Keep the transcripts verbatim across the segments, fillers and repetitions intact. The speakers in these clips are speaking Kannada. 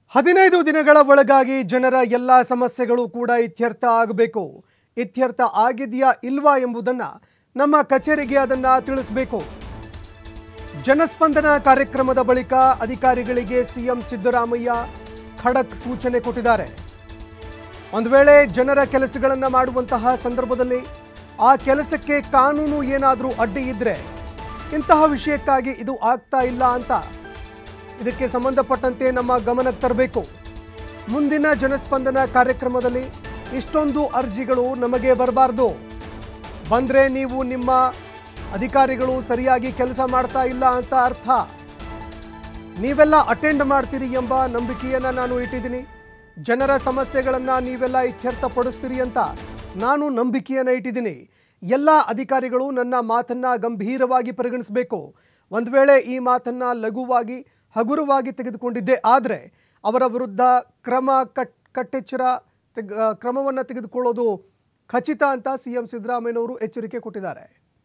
ಹದಿನೈದು ದಿನಗಳ ಒಳಗಾಗಿ ಜನರ ಎಲ್ಲ ಸಮಸ್ಯೆಗಳು ಕೂಡ ಇತ್ಯರ್ಥ ಆಗಬೇಕು. ಇತ್ಯರ್ಥ ಆಗಿದೆಯಾ ಇಲ್ವಾ ಎಂಬುದನ್ನು ನಮ್ಮ ಕಚೇರಿಗೆ ಅದನ್ನು ತಿಳಿಸಬೇಕು. ಜನಸ್ಪಂದನ ಕಾರ್ಯಕ್ರಮದ ಬಳಿಕ ಅಧಿಕಾರಿಗಳಿಗೆ ಸಿಎಂ ಸಿದ್ದರಾಮಯ್ಯ ಖಡಕ್ ಸೂಚನೆ ಕೊಟ್ಟಿದ್ದಾರೆ. ಒಂದು ವೇಳೆ ಜನರ ಕೆಲಸಗಳನ್ನು ಮಾಡುವಂತಹ ಸಂದರ್ಭದಲ್ಲಿ ಆ ಕೆಲಸಕ್ಕೆ ಕಾನೂನು ಏನಾದರೂ ಅಡ್ಡಿ ಇದ್ದರೆ ಇಂತಹ ವಿಷಯಕ್ಕಾಗಿ ಇದು ಆಗ್ತಾ ಇಲ್ಲ ಅಂತ ಇದಕ್ಕೆ ಸಂಬಂಧಪಟ್ಟಂತೆ ನಮ್ಮ ಗಮನಕ್ಕೆ ತರಬೇಕು. ಮುಂದಿನ ಜನಸ್ಪಂದನ ಕಾರ್ಯಕ್ರಮದಲ್ಲಿ ಇಷ್ಟೊಂದು ಅರ್ಜಿಗಳು ನಮಗೆ ಬರಬಾರ್ದು. ಬಂದರೆ ನೀವು ನಿಮ್ಮ ಅಧಿಕಾರಿಗಳು ಸರಿಯಾಗಿ ಕೆಲಸ ಮಾಡ್ತಾ ಇಲ್ಲ ಅಂತ ಅರ್ಥ. ನೀವೆಲ್ಲ ಅಟೆಂಡ್ ಮಾಡ್ತೀರಿ ಎಂಬ ನಂಬಿಕೆಯನ್ನು ನಾನು ಇಟ್ಟಿದ್ದೀನಿ. ಜನರ ಸಮಸ್ಯೆಗಳನ್ನು ನೀವೆಲ್ಲ ಇತ್ಯರ್ಥಪಡಿಸ್ತೀರಿ ಅಂತ ನಾನು ನಂಬಿಕೆಯನ್ನು ಇಟ್ಟಿದ್ದೀನಿ. ಎಲ್ಲ ಅಧಿಕಾರಿಗಳು ನನ್ನ ಮಾತನ್ನು ಗಂಭೀರವಾಗಿ ಪರಿಗಣಿಸಬೇಕು. ಒಂದು ವೇಳೆ ಈ ಮಾತನ್ನು ಲಘುವಾಗಿ ಹಗುರವಾಗಿ ತೆಗೆದುಕೊಂಡಿದ್ದೇ ಆದರೆ ಅವರ ವಿರುದ್ಧ ಕ್ರಮ ಕಟ್ ಕಟ್ಟೆಚ್ಚರ ಕ್ರಮವನ್ನು ತೆಗೆದುಕೊಳ್ಳೋದು ಖಚಿತ ಅಂತ ಸಿಎಂ ಸಿದ್ದರಾಮಯ್ಯನವರು ಎಚ್ಚರಿಕೆ ಕೊಟ್ಟಿದ್ದಾರೆ.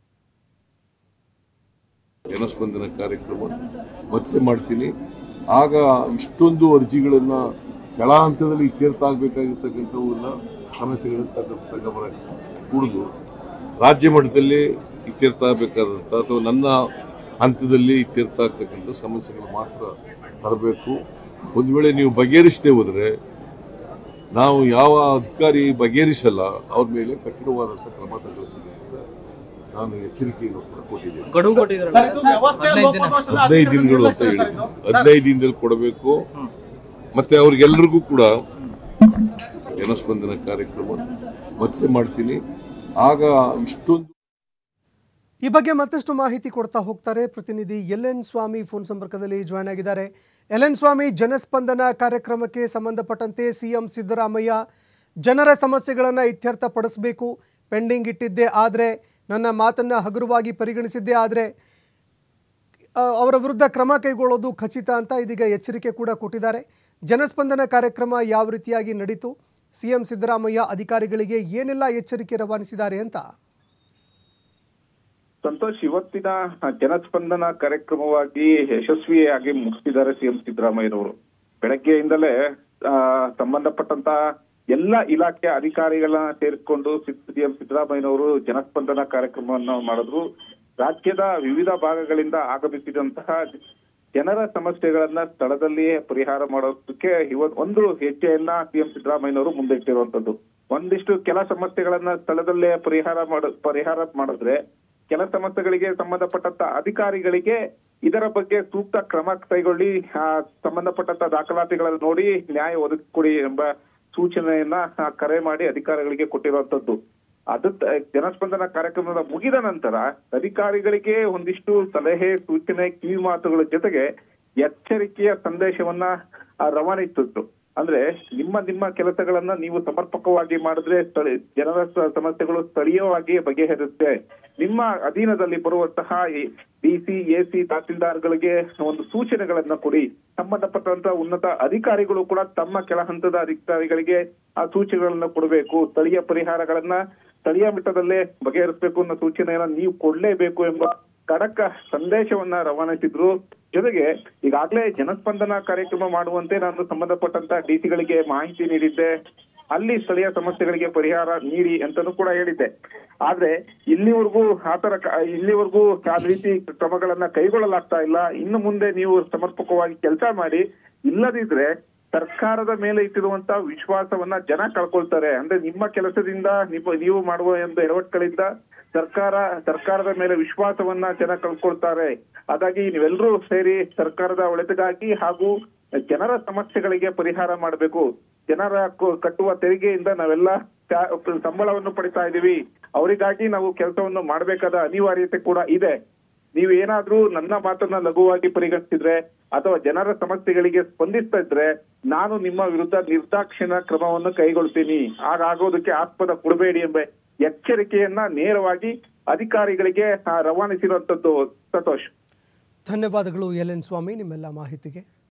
ಜನಸ್ಪಂದನ ಕಾರ್ಯಕ್ರಮ ಮತ್ತೆ ಮಾಡ್ತೀನಿ. ಆಗ ಇಷ್ಟೊಂದು ಅರ್ಜಿಗಳನ್ನ ಕೆಳ ಹಂತದಲ್ಲಿ ಇತ್ಯರ್ಥ ಆಗಬೇಕಾಗಿರ್ತಕ್ಕಂಥವನ್ನ ಸಮಸ್ಯೆಗಳನ್ನು ತಗ ತಗಬರ ಕೂಡುದು ರಾಜ್ಯ ಮಟ್ಟದಲ್ಲಿ ಇತ್ಯರ್ಥ ಆಗಬೇಕಾದಂಥ ಅಥವಾ ನನ್ನ ಹಂತದಲ್ಲಿ ಇತ್ಯರ್ಥ ಆಗ್ತಕ್ಕಂಥ ಸಮಸ್ಯೆಗಳು ಮಾತ್ರ ತರಬೇಕು. ಒಂದು ವೇಳೆ ನೀವು ಬಗೆಹರಿಸದೆ ಹೋದರೆ ನಾವು ಯಾವ ಅಧಿಕಾರಿ ಬಗೆಹರಿಸಲ್ಲ ಅವ್ರ ಮೇಲೆ ಕಠಿಣವಾದಂಥ ಕ್ರಮ ತಗೊಳ್ತೀವಿ ಅಂತ ನಾನು ಎಚ್ಚರಿಕೆಯನ್ನು ಕೂಡ ಕೊಟ್ಟಿದ್ದೇನೆ. ಹದಿನೈದು ದಿನಗಳು ಅಂತ ಹೇಳಿ ಹದಿನೈದು ದಿನದಲ್ಲಿ ಕೊಡಬೇಕು. ಮತ್ತೆ ಅವ್ರಿಗೆಲ್ಲರಿಗೂ ಕೂಡ ಜನಸ್ಪಂದನ ಕಾರ್ಯಕ್ರಮ ಮತ್ತೆ ಮಾಡ್ತೀನಿ. ಆಗ ಇಷ್ಟೊಂದು ಈ ಬಗ್ಗೆ ಮತ್ತಷ್ಟು ಮಾಹಿತಿ ಕೊಡ್ತಾ ಹೋಗ್ತಾರೆ ಪ್ರತಿನಿಧಿ ಎಲ್ ಎನ್ ಸ್ವಾಮಿ ಫೋನ್ ಸಂಪರ್ಕದಲ್ಲಿ ಜಾಯ್ನ್ ಆಗಿದ್ದಾರೆ. ಎಲ್ ಎನ್ ಸ್ವಾಮಿ, ಜನಸ್ಪಂದನ ಕಾರ್ಯಕ್ರಮಕ್ಕೆ ಸಂಬಂಧಪಟ್ಟಂತೆ ಸಿಎಂ ಸಿದ್ದರಾಮಯ್ಯ ಜನರ ಸಮಸ್ಯೆಗಳನ್ನು ಇತ್ಯರ್ಥಪಡಿಸಬೇಕು, ಪೆಂಡಿಂಗ್ ಇಟ್ಟಿದ್ದೇ ಆದರೆ ನನ್ನ ಮಾತನ್ನು ಹಗುರವಾಗಿ ಪರಿಗಣಿಸಿದ್ದೇ ಆದರೆ ಅವರ ವಿರುದ್ಧ ಕ್ರಮ ಕೈಗೊಳ್ಳೋದು ಖಚಿತ ಅಂತ ಇದೀಗ ಎಚ್ಚರಿಕೆ ಕೂಡ ಕೊಟ್ಟಿದ್ದಾರೆ. ಜನಸ್ಪಂದನ ಕಾರ್ಯಕ್ರಮ ಯಾವ ರೀತಿಯಾಗಿ ನಡೀತು, ಸಿಎಂ ಸಿದ್ದರಾಮಯ್ಯ ಅಧಿಕಾರಿಗಳಿಗೆ ಏನೆಲ್ಲ ಎಚ್ಚರಿಕೆ ರವಾನಿಸಿದ್ದಾರೆ ಅಂತ? ಸಂತೋಷ್, ಇವತ್ತಿನ ಜನಸ್ಪಂದನ ಕಾರ್ಯಕ್ರಮವಾಗಿ ಯಶಸ್ವಿಯಾಗಿ ಮುಗಿಸಿದ್ದಾರೆ ಸಿಎಂ ಸಿದ್ದರಾಮಯ್ಯನವರು. ಬೆಳಗ್ಗೆಯಿಂದಲೇ ಸಂಬಂಧಪಟ್ಟಂತ ಎಲ್ಲ ಇಲಾಖೆ ಅಧಿಕಾರಿಗಳನ್ನ ಸೇರಿಸಿಕೊಂಡು ಸಿಎಂ ಸಿದ್ದರಾಮಯ್ಯನವರು ಜನಸ್ಪಂದನ ಕಾರ್ಯಕ್ರಮವನ್ನು ಮಾಡಿದ್ರು. ರಾಜ್ಯದ ವಿವಿಧ ಭಾಗಗಳಿಂದ ಆಗಮಿಸಿದಂತಹ ಜನರ ಸಮಸ್ಯೆಗಳನ್ನ ಸ್ಥಳದಲ್ಲಿಯೇ ಪರಿಹಾರ ಮಾಡೋದಕ್ಕೆ ಇವತ್ತು ಒಂದು ಹೆಜ್ಜೆಯನ್ನ ಸಿಎಂ ಸಿದ್ದರಾಮಯ್ಯನವರು ಮುಂದಿಟ್ಟಿರುವಂತದ್ದು. ಒಂದಿಷ್ಟು ಕೆಲ ಸಮಸ್ಯೆಗಳನ್ನ ಸ್ಥಳದಲ್ಲೇ ಪರಿಹಾರ ಮಾಡ ಪರಿಹಾರ ಮಾಡಿದ್ರೆ ಕೆಲ ಸಮಸ್ಯೆಗಳಿಗೆ ಸಂಬಂಧಪಟ್ಟಂತ ಅಧಿಕಾರಿಗಳಿಗೆ ಇದರ ಬಗ್ಗೆ ಸೂಕ್ತ ಕ್ರಮ ಕೈಗೊಳ್ಳಿ, ಸಂಬಂಧಪಟ್ಟಂತ ದಾಖಲಾತಿಗಳನ್ನು ನೋಡಿ ನ್ಯಾಯ ಒದಗಿಸಿಕೊಡಿ ಎಂಬ ಸೂಚನೆಯನ್ನ ಕರೆ ಮಾಡಿ ಅಧಿಕಾರಿಗಳಿಗೆ ಕೊಟ್ಟಿರುವಂತದ್ದು. ಅದು ಜನಸ್ಪಂದನ ಕಾರ್ಯಕ್ರಮದ ಮುಗಿದ ನಂತರ ಅಧಿಕಾರಿಗಳಿಗೆ ಒಂದಿಷ್ಟು ಸಲಹೆ ಸೂಚನೆ ಕಿವಿ ಮಾತುಗಳ ಜೊತೆಗೆ ಎಚ್ಚರಿಕೆಯ ಸಂದೇಶವನ್ನ ರವಾನಿಸಿತ್ತು. ಅಂದ್ರೆ ನಿಮ್ಮ ನಿಮ್ಮ ಕೆಲಸಗಳನ್ನ ನೀವು ಸಮರ್ಪಕವಾಗಿ ಮಾಡಿದ್ರೆ ಸ್ಥಳ ಜನರ ಸಮಸ್ಯೆಗಳು ಸ್ಥಳೀಯವಾಗಿ ಬಗೆಹರುತ್ತೆ. ನಿಮ್ಮ ಅಧೀನದಲ್ಲಿ ಬರುವಂತಹ ಡಿಸಿ ಎಸಿ ತಹಸೀಲ್ದಾರ್ಗಳಿಗೆ ಒಂದು ಸೂಚನೆಗಳನ್ನ ಕೊಡಿ. ಸಂಬಂಧಪಟ್ಟಂತಹ ಉನ್ನತ ಅಧಿಕಾರಿಗಳು ಕೂಡ ತಮ್ಮ ಕೆಳ ಹಂತದ ಅಧಿಕಾರಿಗಳಿಗೆ ಆ ಸೂಚನೆಗಳನ್ನ ಕೊಡಬೇಕು. ಸ್ಥಳೀಯ ಪರಿಹಾರಗಳನ್ನ ಸ್ಥಳೀಯ ಮಟ್ಟದಲ್ಲೇ ಬಗೆಹರಿಸಬೇಕು ಅನ್ನೋ ಸೂಚನೆಯನ್ನ ನೀವು ಕೊಡ್ಲೇಬೇಕು ಎಂಬ ಖಡಕ್ ಸಂದೇಶವನ್ನ ರವಾನಿಸಿದ್ರು. ಜೊತೆಗೆ ಈಗಾಗಲೇ ಜನಸ್ಪಂದನ ಕಾರ್ಯಕ್ರಮ ಮಾಡುವಂತೆ ನಾನು ಸಂಬಂಧಪಟ್ಟಂತ ಡಿಸಿಗಳಿಗೆ ಮಾಹಿತಿ ನೀಡಿದ್ದೆ. ಅಲ್ಲಿ ಸ್ಥಳೀಯ ಸಮಸ್ಯೆಗಳಿಗೆ ಪರಿಹಾರ ನೀಡಿ ಅಂತಾನೂ ಕೂಡ ಹೇಳಿದ್ದೆ. ಆದ್ರೆ ಇಲ್ಲಿವರೆಗೂ ಆತರ ಇಲ್ಲಿವರೆಗೂ ಆ ರೀತಿ ಕ್ರಮಗಳನ್ನ ಕೈಗೊಳ್ಳಲಾಗ್ತಾ ಇಲ್ಲ. ಇನ್ನು ಮುಂದೆ ನೀವು ಸಮರ್ಪಕವಾಗಿ ಕೆಲಸ ಮಾಡಿ, ಇಲ್ಲದಿದ್ರೆ ಸರ್ಕಾರದ ಮೇಲೆ ಇಟ್ಟಿರುವಂತ ವಿಶ್ವಾಸವನ್ನ ಜನ ಕಳ್ಕೊಳ್ತಾರೆ. ಅಂದ್ರೆ ನಿಮ್ಮ ಕೆಲಸದಿಂದ ನೀವು ನೀವು ಮಾಡುವ ಒಂದು ಎಡವಟ್ಟುಗಳಿಂದ ಸರ್ಕಾರ ಸರ್ಕಾರದ ಮೇಲೆ ವಿಶ್ವಾಸವನ್ನ ಜನ ಕಳ್ಕೊಳ್ತಾರೆ. ಹಾಗಾಗಿ ನೀವೆಲ್ಲರೂ ಸೇರಿ ಸರ್ಕಾರದ ಒಳಿತಿಗಾಗಿ ಹಾಗೂ ಜನರ ಸಮಸ್ಯೆಗಳಿಗೆ ಪರಿಹಾರ ಮಾಡಬೇಕು. ಜನರ ಕಟ್ಟುವ ತೆರಿಗೆಯಿಂದ ನಾವೆಲ್ಲ ಸಂಬಳವನ್ನು ಪಡಿತಾ ಇದೀವಿ. ಅವರಿಗಾಗಿ ನಾವು ಕೆಲಸವನ್ನು ಮಾಡಬೇಕಾದ ಅನಿವಾರ್ಯತೆ ಕೂಡ ಇದೆ. ನೀವೇನಾದ್ರೂ ನನ್ನ ಮಾತನ್ನ ಲಘುವಾಗಿ ಪರಿಗಣಿಸಿದ್ರೆ ಅಥವಾ ಜನರ ಸಮಸ್ಯೆಗಳಿಗೆ ಸ್ಪಂದಿಸ್ತಾ ಇದ್ರೆ ನಾನು ನಿಮ್ಮ ವಿರುದ್ಧ ನಿರ್ದಾಕ್ಷಿಣ್ಯ ಕ್ರಮವನ್ನು ಕೈಗೊಳ್ತೀನಿ. ಹಾಗಾಗೋದಕ್ಕೆ ಆಸ್ಪದ ಕೊಡಬೇಡಿ ಎಂಬ ಎಚ್ಚರಿಕೆಯನ್ನ ನೇರವಾಗಿ ಅಧಿಕಾರಿಗಳಿಗೆ ರವಾನಿಸಿರುವಂತದ್ದು. ಸಂತೋಷ್, ಧನ್ಯವಾದಗಳು ಎಲ್ ಎನ್ ಸ್ವಾಮಿ ನಿಮ್ಮೆಲ್ಲ ಮಾಹಿತಿಗೆ.